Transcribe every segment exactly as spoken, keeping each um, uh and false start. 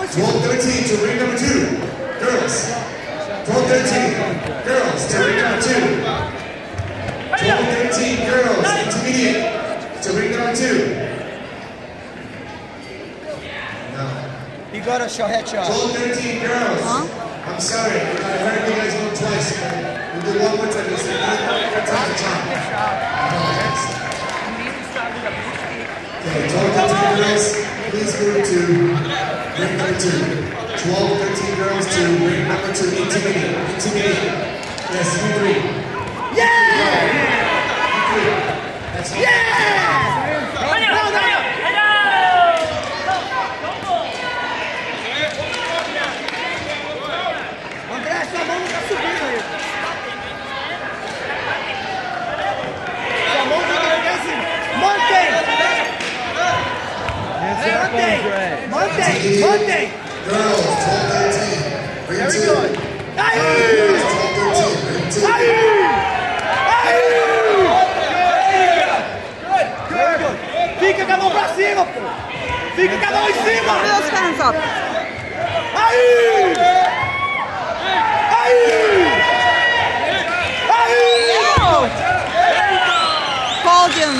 twelve thirteen to ring number two. Girls. twelve thirteen. Girls to ring number two. twelve thirteen. Girls. Intermediate to ring number two. No. You got a shot headshot. twelve thirteen. Girls. Huh? I'm sorry. I heard you guys go twice. We'll do one more time. It's another time to time. I apologize. Okay, twelve thirteen girls, please move to ring number two. twelve thirteen girls to ring number two. Intermediate. Intermediate. Yes, you three. Yeah! That's all. Yeah! André, sua mão não tá subindo aí. Sua mão tá assim. Mantém! Mantém! Mantém! Mantém! Girls, twelve thirteen. Ring Very two. good. Aí! Girls, twelve thirteen. Ring two. Aí! Aí! Good, good. Fica com a mão pra cima, pô! Fica com a mão em cima! Put those hands up. Aí! Aí! Aí! Podium.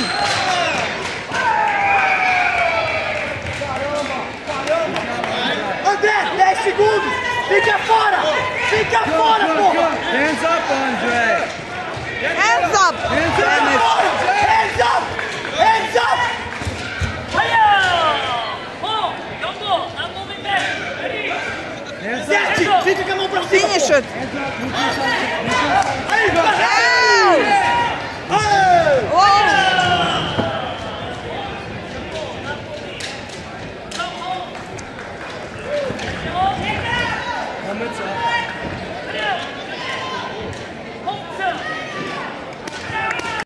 André, dez segundos! Fica fora! Fica fora, porra! Hands up, André! Hands up. Hands Fica up! fora! Hands up! Hands up! Hands up! Sete! Fica com a mão pra cima! Finish it. Aí, vai! Oh! Aí! Oh!